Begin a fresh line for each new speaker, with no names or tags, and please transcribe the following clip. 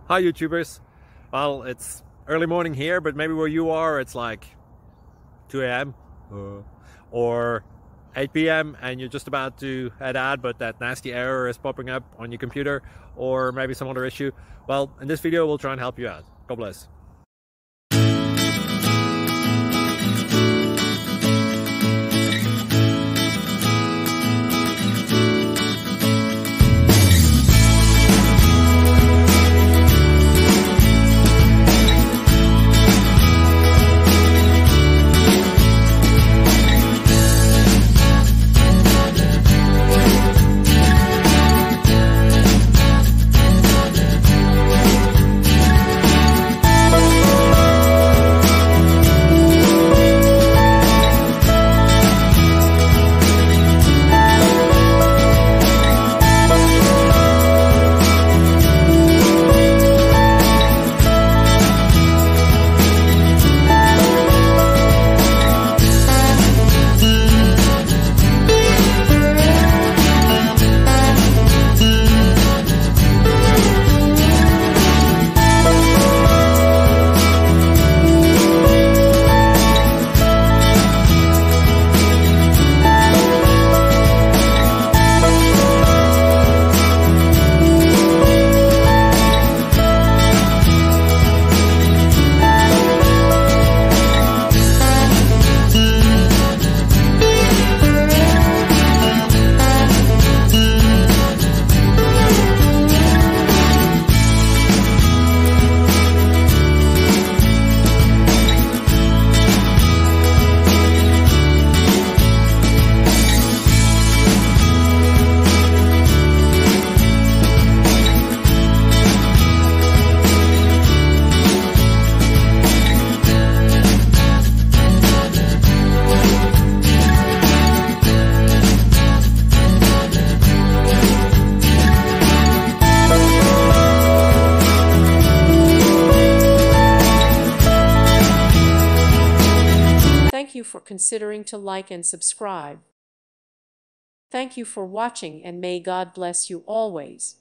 Hi YouTubers. Well, it's early morning here, but maybe where you are it's like 2 a.m. or 8 p.m. and you're just about to head out, but that nasty error is popping up on your computer, or maybe some other issue. Well, in this video we'll try and help you out. God bless.
Thank you for considering to like and subscribe. Thank you for watching, and may God bless you always.